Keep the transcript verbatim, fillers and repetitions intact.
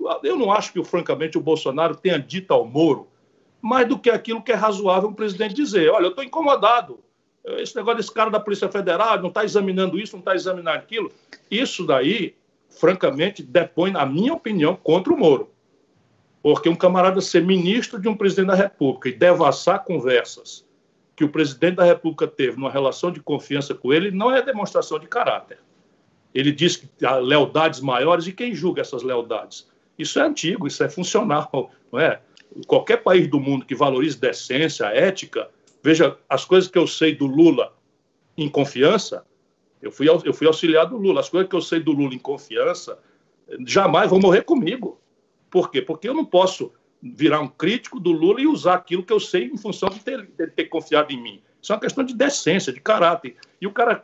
eu não acho que, francamente, o Bolsonaro tenha dito ao Moro mais do que aquilo que é razoável um presidente dizer. Olha, eu estou incomodado. Esse negócio desse cara da Polícia Federal não está examinando isso, não está examinando aquilo. Isso daí, francamente, depõe, na minha opinião, contra o Moro. Porque um camarada ser ministro de um presidente da República e devassar conversas que o presidente da República teve numa relação de confiança com ele não é demonstração de caráter. Ele diz que há lealdades maiores, e quem julga essas lealdades? Isso é antigo, isso é funcional, não é? Qualquer país do mundo que valorize decência, ética, veja, as coisas que eu sei do Lula em confiança, eu fui, eu fui auxiliar do Lula, as coisas que eu sei do Lula em confiança jamais vão morrer comigo. Por quê? Porque eu não posso virar um crítico do Lula e usar aquilo que eu sei em função de ter, de ter confiado em mim. Isso é uma questão de decência, de caráter. E o cara